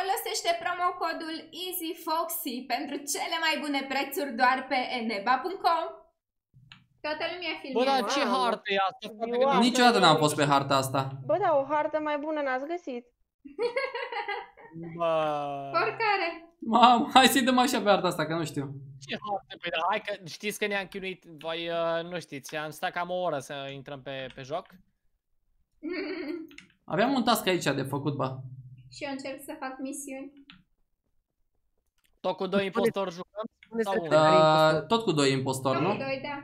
Folosește promocodul EasyFoxy pentru cele mai bune prețuri doar pe eneba.com. Toată lumea filmează. Bă, dar ce hartă e asta? Niciodată n-am fost pe harta asta. Bă, da, o hartă mai bună n-ați găsit. Bă... Oricare. Mamă, hai să-i dăm așa pe harta asta, că nu știu. Ce hartă? Păi da, hai că știți că ne-am chinuit, voi nu știți, am stat cam o oră să intrăm pe joc. Aveam un task aici de făcut, bă. Și eu încerc să fac misiuni. Tot cu 2 impostori jucăm? Sau unul? Tot cu 2 impostori, nu? 2, da.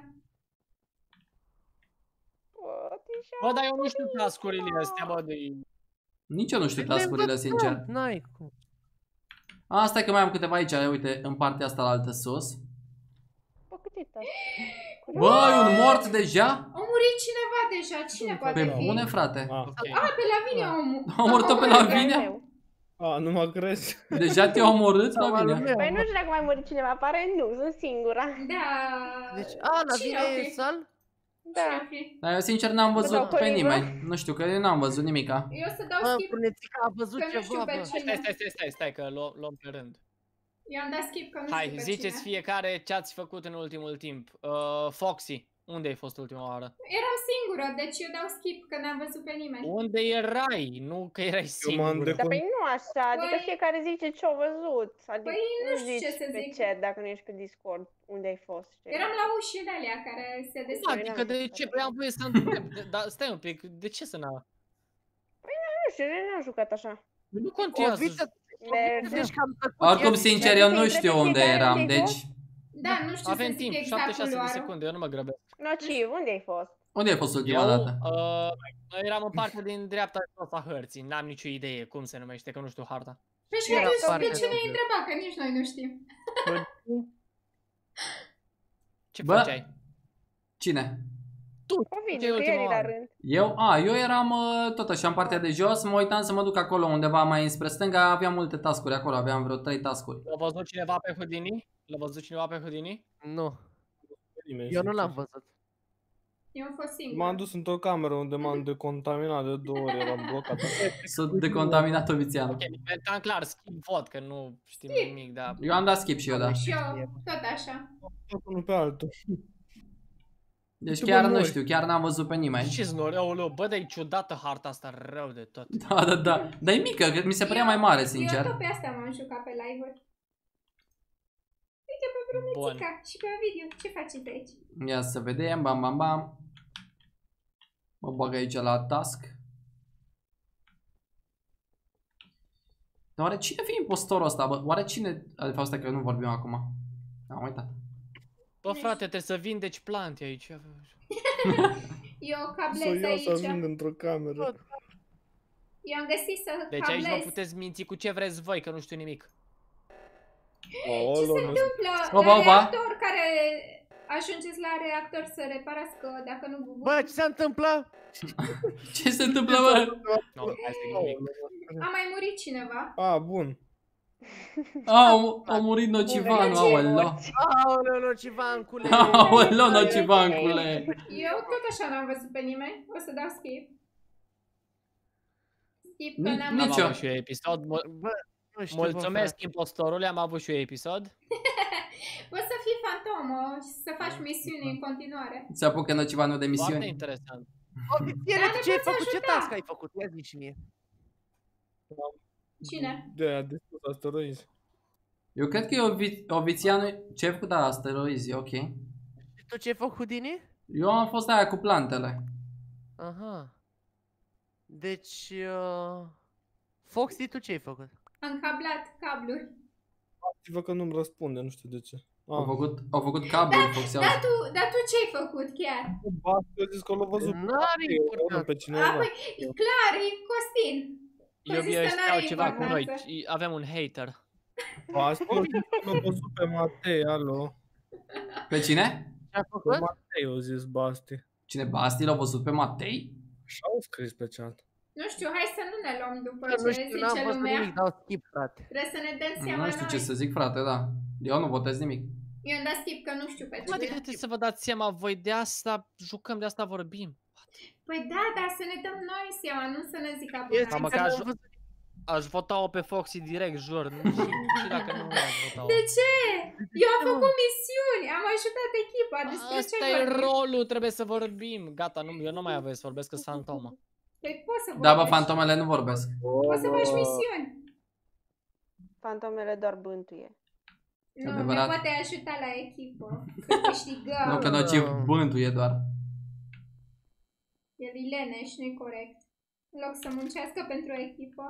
Bă, dar eu nu știu task-urile astea, bă, de... Nici eu nu știu task-urile, sincer. N-ai cum. Asta e că mai am câteva aici, uite, în partea asta la altă sus. Bă, cât e task? Bă, e un mort deja? A murit cineva deja, cine poate Pe fi? bune, frate. Pe Lavinia omul. A omorât-o pe Lavinia? Nu mă crezi. Deja te-a omorât, Lavinia? Păi nu știu dacă mai murit cineva, pare nu, sunt singura. Da. Deci, Lavinia e sal? Da. Dar eu sincer n-am văzut pe nimeni. Nu știu, că eu n-am văzut nimica. Eu să dau Bă, skip. puneți-că a văzut Că nu știu ceva, pe bă. cine. Stai, că luăm pe rând. Eu am dat skip că nu știu Hai, pe ziceți cine. fiecare ce ați făcut în ultimul timp. Foxy, unde ai fost ultima oară? Eram singură, deci eu dau skip că n-am văzut pe nimeni. Unde erai? Nu că erai singură. Dar păi nu așa, adică fiecare zice ce-a văzut. Adică Păi nu știu ce să pe zic. chat dacă nu ești pe Discord, unde ai fost. Eram la ușile alea care se deschid. Adică de ce? Păi am voie să întreb. Dar stai un pic, de ce să n-a? Păi nu știu, n-am jucat așa. Nu contează. Oricum, sincer, eu nu știu unde eram, deci... Da, nu știu Avem să zic timp, exact 7-6 de culoarul. secunde, eu nu mă grăbesc. Nociv, unde ai fost? Unde ai fost ultima dată? Noi eram în partea din dreapta jos a hărții, n-am nicio idee cum se numește, că nu știu harta. Păi și de ce ne-ai întrebat, că nici noi nu știm. Ce făceai? Cine? Tu, ce ultima la rând. Eu eram tot așa în partea de jos, mă uitam să mă duc acolo undeva mai înspre stânga, aveam multe task-uri acolo, aveam vreo 3 task-uri. L-a văzut cineva pe Houdini? L-a văzut cineva pe Houdini? Nu. Eu nu l-am văzut. Eu am fost singur. M-am dus într-o cameră unde m-am decontaminat de 2 ori, eram blocat. S-a decontaminat Ovițianu. Ok, am clar, skip vot, că nu știm nimic, dar... Eu am dat skip și eu, da. Și eu, tot așa. Unul pe altul. Deci chiar nu știu, chiar n-am văzut pe nimeni. Ce znori, aoleu, bă, dar e ciudată harta asta, rău de tot. Da. Dar e mică, că mi se părea mai mare, sincer. Eu tot pe asta m-am jucat pe live-uri. Uite pe Brunețica și pe video. Ce faceți aici? Ia să vedem, bam. Mă bag aici la task. Dar oare cine fi impostorul ăsta, bă? Oare cine... De fapt, stai că nu vorbim acum. Am uitat. Bă, frate, trebuie să vindeci plante aici. Eu cablez aici. Să ajung într-o cameră. Eu am găsit să cablez. Deci aici vă puteți minți cu ce vreți voi, că nu știu nimic. Ce se întâmplă Opa. la reactor care ajungeți la reactor să reparați că dacă nu... Bă, ce se întâmplă? Ce se întâmplă, bă? A mai murit cineva. Bun. A murit Nocivanu, aoleu. Aoleu, Nocivancule. Aoleu, Nocivancule. Eu tot așa n-am văzut pe nimeni. O să dau skip. Skip că n-am Nici eu. avut și eu episod. Mulțumesc impostorule, am avut și eu episod. Poți să fii fantomă și să faci misiuni în continuare. Se apucă Nocivanu de Foarte misiuni. interesant. Ce ai făcut? Ce task ai făcut? Ia zi și mie. Cine? De-aia de sus asteroizi. Eu cred că e Ovițianu. Ce ai făcut? Da, asteroizi, ok. Și tu ce ai făcut, Houdini? Eu am fost aia cu plantele. Aha. Deci... Foxy, tu ce ai făcut? Am cablat cabluri. Activă că nu-mi răspunde, nu știu de ce. Au făcut cabluri, Foxy. Dar tu ce ai făcut chiar? Eu zis că l-a văzut pe cineva. Păi, clar, e Costin. Eu știau ceva cu noi, avem un hater. Asta l-a văzut pe Matei, alo. Pe cine? Ce a făcut? Pe Matei, au zis Basti. Cine, Basti l-a văzut pe Matei? Și au scris pe chat. Nu știu, hai să nu ne luăm după Nu ce știu, zice n-am văzut lumea. nimic, dau skip, frate. Trebuie să ne dăm seama Nu știu ce noi. să zic, frate, da. Eu nu votez nimic. Eu am dat skip că nu știu pe Adică cine. trebuie să vă dați seama, voi de asta jucăm, de asta vorbim. Păi da, dar să ne dăm noi seama, nu să ne zic Eu abonați. zic că n-am văzut. Aș vota-o pe Foxy direct, jur. Și dacă nu aș vota-o. De ce? Eu am făcut misiuni, am ajutat echipa, despre Asta ce e vorbim? rolul, trebuie să vorbim. Gata, eu nu mai aveți să vorbesc, că sunt fantomă. Păi poți să Da, bă, vorbești. fantomele nu vorbesc. Poți să faci misiuni. Fantomele doar bântuie. Nu, ne Adevărat. poate ajuta la echipă. Că câștigăm. Nu, că nociv bântuie doar. El e leneș, nu-i corect. În loc să muncească pentru o echipă.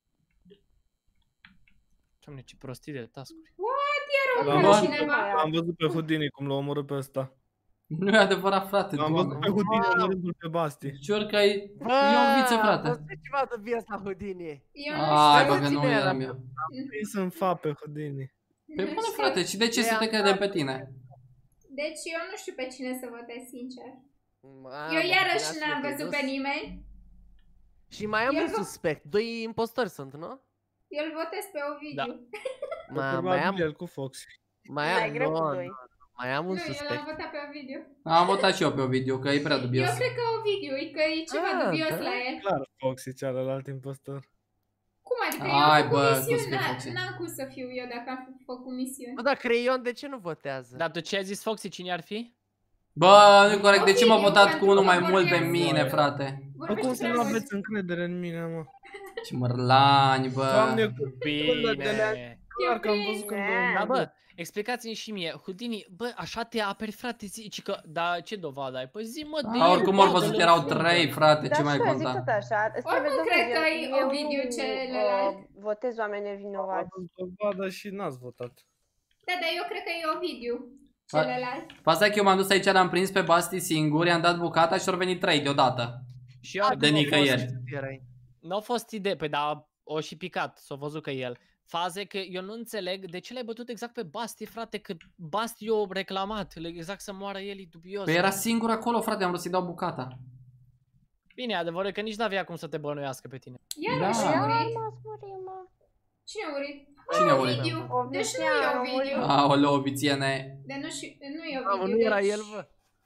Doamne, ce prostii de task-uri. What? Iar L-am omorâ văzut- cineva. Am văzut pe Houdini cum l-a omorât pe ăsta. Nu e adevărat, frate. Am văzut pe Doamne. Houdini omorându-l pe Basti. Jur că e o viță, frate. Bă, ceva de bine asta, Houdini. Eu nu Ai, știu. bă, că nu Cine eram era? eu. Ei sunt fa pe Houdini. Păi Nu bune, știu. frate, și de ce să te credem pe tine? Deci eu nu știu pe cine să votez, sincer. Mamă, Eu iarăși bine, n-am asta te-ai văzut dus. pe nimeni. Și mai am Eu un vă- suspect. 2 impostori sunt, nu? Eu îl votez pe Ovidiu. Mai Probabil am, el cu Foxy. mai Mai am, greu cu nu, doi. mai am un Nu, eu l-am suspect. votat pe Ovidiu. Am votat și eu pe Ovidiu, că e prea Eu dubios. cred că Ovidiu, e că e ceva Ah, dubios da? la el. Clar Foxy, celălalt impostor. Cum adică Ai, eu am bă, făcut cum să misiuni, fie Foxy? n-am cum să fiu eu dacă am făcut misiuni. Bă, dar Creion de ce nu votează? Dar tu ce ai zis, Foxy, cine ar fi? Bă, nu e corect, de ce m-a Ovidiu, votat cu pentru unul că mai mult pe vorbeam mine, singur. frate? Bă, Vorbește cum să prea nu mult. aveți încredere în mine, mă? Ce mărlani, bă. Doamne, Bine. clar că am văzut când Bine. Da, bă, explicați-mi și mie, Houdini, bă, așa te aperi, frate, zici că, da, ce dovadă ai? Păi zi, mă, de A, el, oricum au bagă-l văzut în că erau fundă. 3, frate, Da, ce mai și eu zic conta? tot așa. Îți trebuie Oricum cred dovezi. că e Eu Ovidiu nu, celălalt. votez oameni am nevinovați. văzut dovadă și n-ați votat. Da, dar eu cred că e Ovidiu A- celălalt. Asta că eu m-am dus aici, l-am prins pe Basti singur, i-am dat bucata și au venit 3 deodată. Și eu, De nicăieri. n-au fost idei, păi da, o și picat, s-a văzut că el. Faze că eu nu înțeleg de ce l-ai bătut exact pe Basti, frate, că Basti eu reclamat, exact să moară el, e dubios. Păi era singur acolo, frate, am vrut să-i dau bucata. Bine, adevărul e că nici n-avea cum să te bănuiască pe tine. Iarăși Da. a murit. M-ați murit, mă. Cine a murit? Cine a murit? Ovidiu. Ovidiu, Deci nu e a Ovidiu. murit. Aoleu, vițiene. Dar nu e Mamă, Ovidiu. nu era deci- el, bă.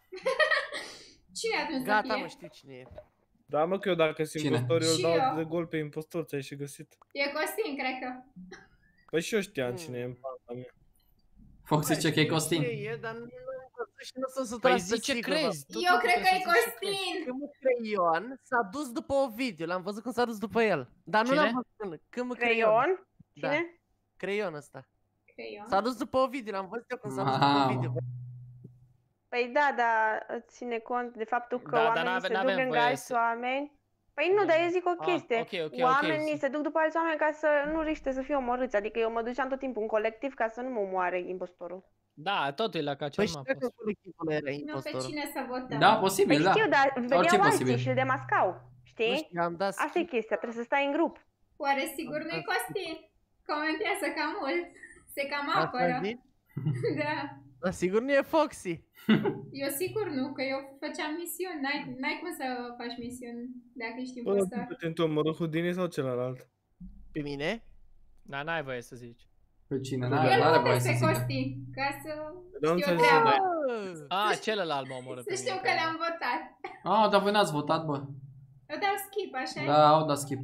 Cine atunci să Gata, fie? mă, știu cine e. Da, mă, că eu dacă sunt Cine? impostor, eu Și dau eu. de gol pe impostor, ți-ai și găsit. E Costin, cred că. Păi și eu știam cine e în panta mea. Fox zice că e Costin. Cine e, dar nu am văzut și nu sunt 100% Păi zi ce sigur, crezi? bă. Tot Eu timpul cred că trebuie e să zici ce crezi. Costin. Când Creion s-a dus după Ovidiu, l-am văzut când s-a dus după el. Dar nu Cine? l-am văzut când Creion. Creion? Da. Cine? Creion ăsta. Creion. S-a dus după Ovidiu, l-am văzut eu când s-a dus după Mamă. Ovidiu. bă. Păi da, dar ține cont de faptul că Da, dar oamenii se duc n-avem lângă voie alți să- oameni. Păi nu, dar eu zic o Ah, chestie. ok, Oamenii zi. se duc după alți oameni ca să nu riște să fie omorâți. Adică eu mă duceam tot timpul în colectiv ca să nu mă moare impostorul. Da, totul e la ca Păi cel știu mai că colectivul era Nu, pe impostorul. cine să votăm? Da, Păi posibil, da. știu, dar vedeau Orice alții posibil. și îl demascau. Nu Știi? știu, am dat Asta e chestia, trebuie să stai în grup. Oare sigur nu-i Costin? Comentează cam mult. Se cam Asta apără. zici? Da. Dar sigur nu e Foxy. Eu sigur nu, că eu făceam misiuni. N-ai cum să faci misiuni dacă ești Bă, impostor. pe tine tu omorât Houdini sau celălalt? Pe mine? Da, n-ai voie să zici. Pe cine? Eu N-are îl voie votez să pe zică. Costin, ca să Dar nu știu o înțeleg să treabă. dai. Celălalt mă omoră pe Să știu mine, că le-am votat. Ah, dar voi n-ați votat, bă. Eu dau skip, așa Da, au dat skip.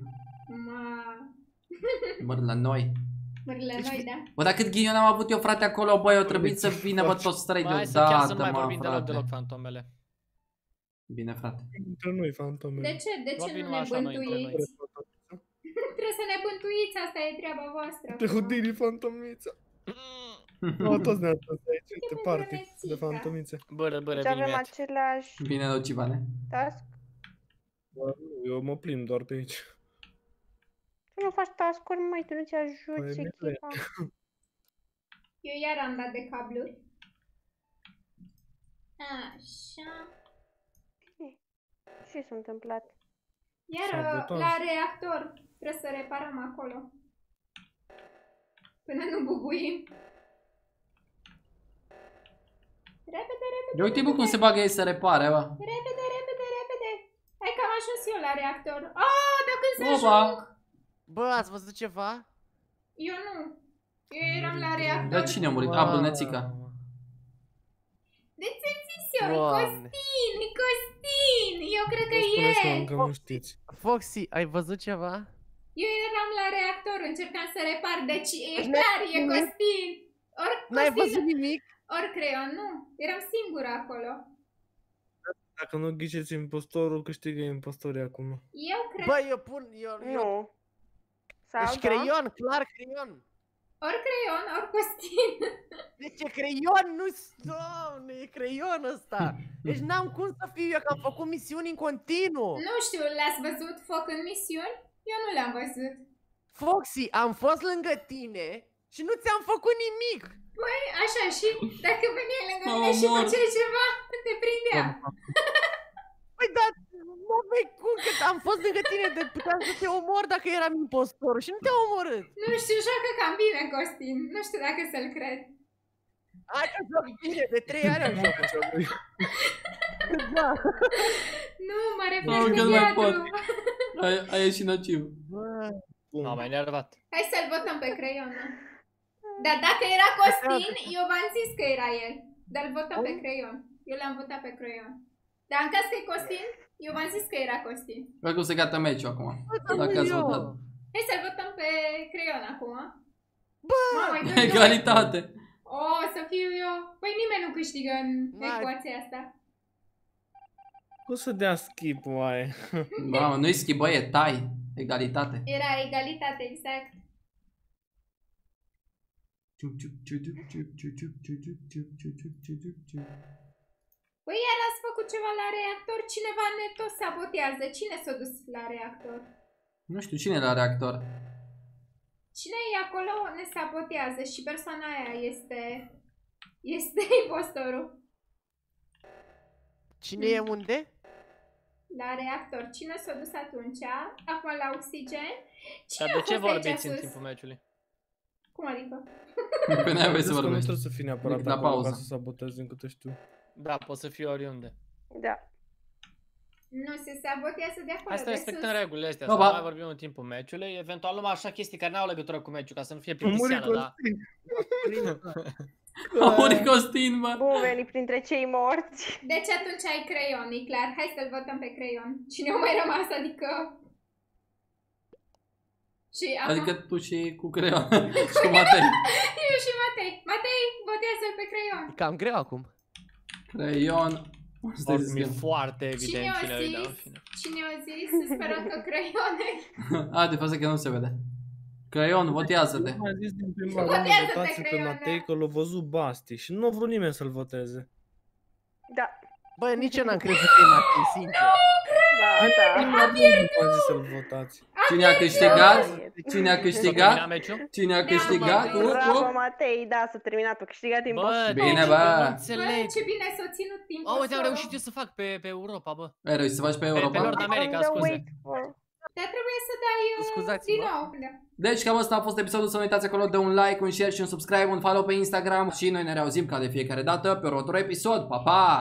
Mă, la noi. Mările noi, da. Bă, dar cât ghinion am avut eu, frate, acolo, băi, eu trebuie să vină, bă, toți 3 Bă, hai să chiar să nu deodată, mai mă, vorbim deloc, deloc, frate. fantomele. Bine, frate. Între noi, fantome. De ce? De ce Vorbim nu ne așa noi între noi. bântuiți? Trebuie să ne bântuiți, asta e treaba voastră. De Houdini, fantomița. Nu, toți ne-am pus aici, de parte, de fantomițe. Bără, Deci vin avem imediat. același Bine, Nocivane. task. Eu mă plimb doar pe aici. Tu nu faci task-uri, mai tu nu-ți ajuți Păi, echipa. Eu iar am dat de cabluri. Așa. Ce s-a întâmplat? Iar Sabotaj. la reactor trebuie să reparăm acolo. Până nu bubuim. Repede, repede, Eu uite, bă, cum se bagă ei să repare, bă. repede, repede, repede. Hai că am ajuns eu la reactor. Oh, dar când să Opa! ajung? Bă, ați văzut ceva? Eu nu. Eu eram la reactor. Dar cine a murit? A, Blunețica. De ce zis eu? E Doamne. Costin, e Costin. Eu cred că Spuneți că e. încă nu știți. Foxy, ai văzut ceva? Eu eram la reactor, încercam să repar, deci e clar, e Costin. N-ai Costin, văzut nimic? ori Creion, nu. Eram singură acolo. Dacă nu ghiceți impostorul, câștigă impostorii acum. Eu cred. Bă, eu pun... Nu. Sau Deci da? creion, clar creion. Ori Creion, ori Costin. Deci e creion, nu... Doamne, e creion ăsta. Deci n-am cum să fiu eu, că am făcut misiuni în continuu. Nu știu, le-ați văzut foc în misiuni? Eu nu le-am văzut. Foxy, am fost lângă tine și nu ți-am făcut nimic. Păi, așa și dacă veneai lângă mine și făceai ceva, te prindea. Păi da, mă vei cum, că am fost lângă tine, de puteam să te omor dacă eram impostor și nu te-am omorât. Nu știu, joacă cam bine, Costin. Nu știu dacă să-l cred. Hai că joc bine, de 3 ani am jucat. Da. Nu, mă refer Mamă, la că nu mai pot. teatru. A ieșit nociv. M-am enervat. Hai să-l votăm pe Creion. Dar dacă era Costin, eu v-am zis că era el. Dar îl votăm pe Creion. Eu l-am votat pe Creion. Dar în caz că e Costin, eu v-am zis că era Costin. Oricum se gata meciul acum. Dacă ați votat. Hai să-l votăm pe Creion acum. Bă! Mamă, Egalitate. O, să fiu eu. Păi nimeni nu câștigă în Hai. ecuația asta. Cum să dea skip, oaie? Mamă, nu-i schimb, bă, e tai. Egalitate. Era egalitate, exact. Păi iar ați făcut ceva la reactor? Cineva ne tot sabotează. Cine s-a dus la reactor? Nu știu cine e la reactor. Cine e acolo ne sabotează și persoana aia este impostorul. Cine e unde? La reactor. Cine s-a dus atunci? Acum la oxigen? Cine Dar a de ce fost aici vorbiți în sus? timpul meciului? Cum adică? Păi n-ai voie să Nu vorbești. trebuie să fii neapărat Decât la acolo pauză. ca să sabotezi din câte știu. Da, pot să fiu oriunde. Da. Nu, se sabotează de acolo, Hai să de respectăm sus. regulile astea, No, să ba- nu mai vorbim în timpul meciului, eventual numai așa chestii care n-au legătură cu meciul, ca să nu fie plictiseală, da? A murit Costin, bă. Bun venit printre cei morți. Deci atunci ai Creion, e clar. Hai să-l votăm pe Creion. Cine a mai rămas, adică... Și acum... Adică tu și cu creion. Și cu Matei. Eu și Matei. Matei, votează-l pe Creion. E cam greu acum. Creion. Mi-e foarte Cine evident a cine îi dau în zis? fine. Cine a zis? Sperăm că Creion e... A, de fapt că nu se vede. Creion, votează-te. Nu am zis din prima rândă, Votează-te, votați pe Creion, Matei da. că l-a văzut Basti și nu a vrut nimeni să-l voteze. Da. Bă, nici eu n-am crezut că e Matei, sincer. Da, da. Prima rândă v-am zis să-l votați. Cine a câștigat? Cine a S-a câștigat? terminat meciul? Cine a câștigat? Bravo, Matei, da, s-a terminat, a câștigat Bă, impostor. Bine, deci, bă. eu nu Bă, înțeleg. ce bine s-a ținut timpul. Oh, uite, am reușit eu să fac pe Europa, bă. Ai reușit să faci pe Pe Europa? Nord America, On the scuze. wait for- Dar trebuie să dai Scuzați-mă. din nou. Da. Deci cam asta a fost episodul, să nu uitați acolo de un like, un share și un subscribe, un follow pe Instagram și noi ne reauzim ca de fiecare dată pe următorul episod. Pa, pa!